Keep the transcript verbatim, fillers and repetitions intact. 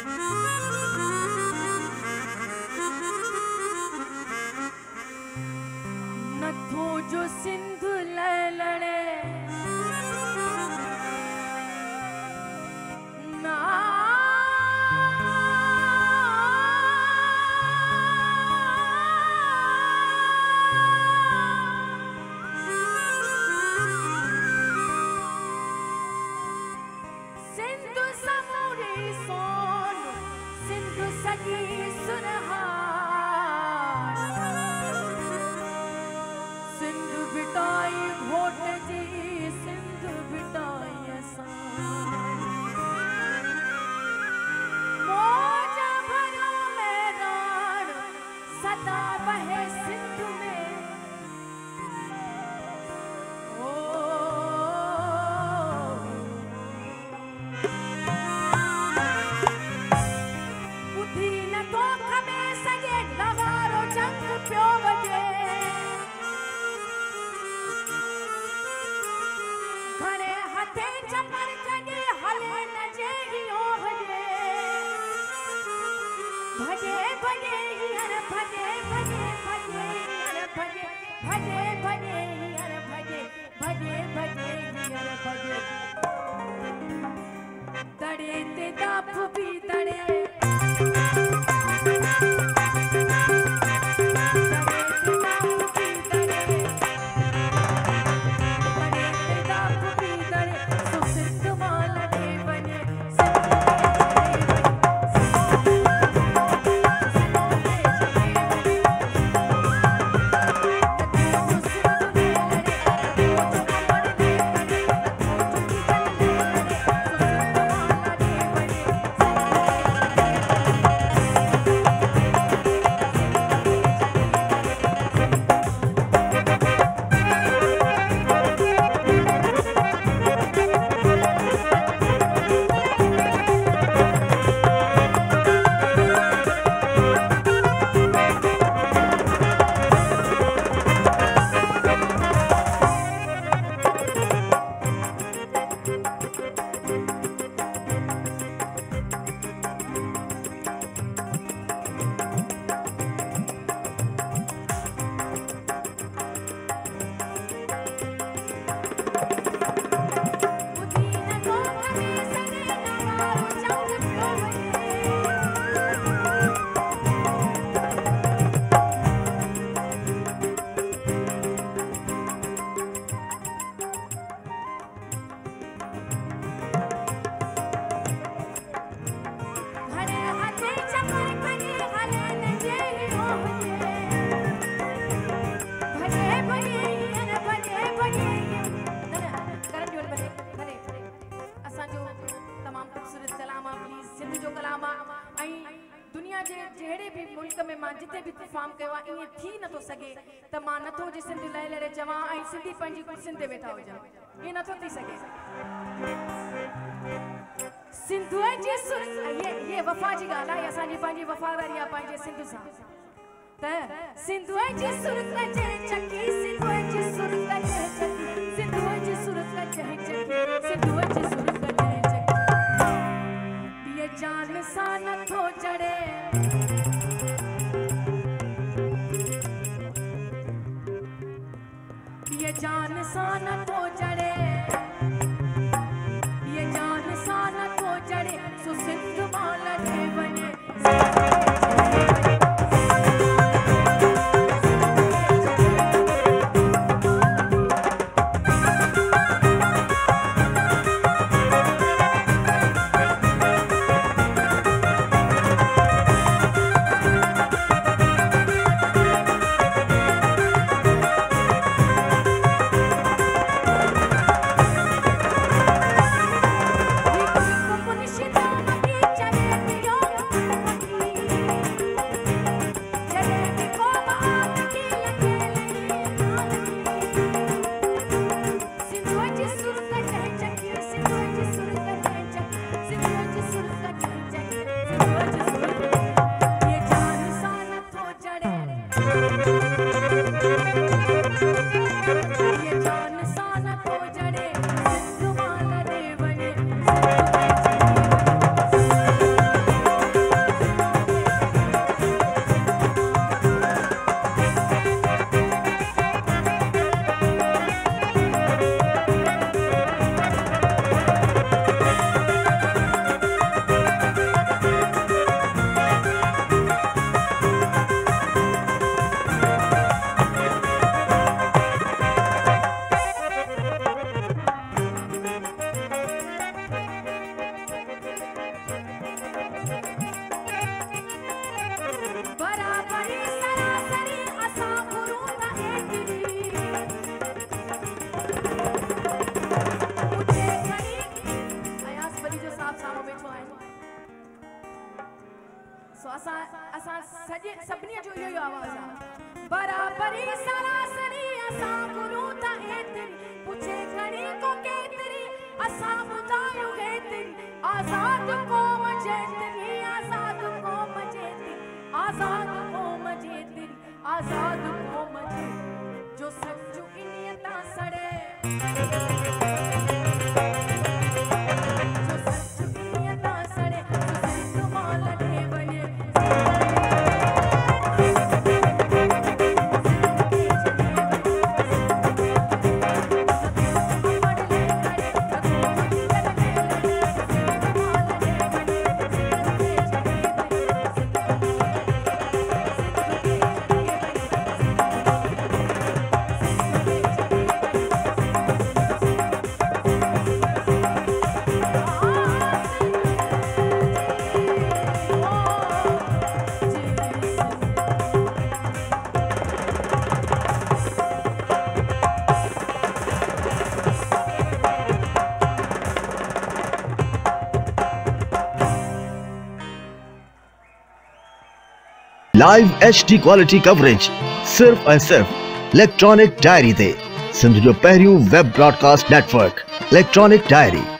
नथो जो सिंधु लड़े ना सिंधु समूरी सोन सिंधु सगी सुरहार सिंधु बिटाई घोट जी सिंधु बिटाई असां मौज भरो मैदान सदा बहे सिंधु में ओ बुद्धि न तो खबे सगे नवारो जंग प्यो बजे घणे हथे चपर कॾे हले न जेहियो भजे भजे भजे हींअर भजे भजे भजे हींअर भजे भजे भजे हींअर भजे भजे भजे हींअर भजे दड़े ते दाप भी दड़े दुनिया जे जेड़े भी मुल्क में मां जिते भी परफॉर्म कयो आहे इएं थी नथो सघे त मां नथो जे सिंध लहे लहे चवां ऐं सिंधी पंहिंजी कुर्सियुनि ते वेठा हुजनि इएं नथो थी सघे सिंधु जी सुर ये ये वफ़ा जी ॻाल्हि आहे असांजी पंहिंजी वफ़ादारी आहे पंहिंजे सिंध सां त सिंधु जी सुर कजे चकी सिंधु जी सुर कजे चकी सिंधु जी सुर कजे चकी सिंधु जी सुर कजे चकी ये जान सा नथो चढ़े ये जान सा नथो चढ़े ये जान सा नथो चढ़े सो सिंध मां लॾे वञे सो असां असां सॼे सभिनी जो इहो आवाज़ आहे बराबरी सरासरी असां गुरू त एतिरी पुछे घणी को केतिरी असां ॿुधायूं हेतिरी आज़ाद क़ौम जेतिरी आज़ाद क़ौम जेतिरी आज़ाद क़ौम जेतिरी आज़ाद क़ौम जेतिरी जो सचु इन्हीअ तां सड़े live H D quality coverage सिर्फ ऐं सिर्फ इलेक्ट्रॉनिक डायरी ते, सिंध जो पहिरियों web broadcast network electronic diary.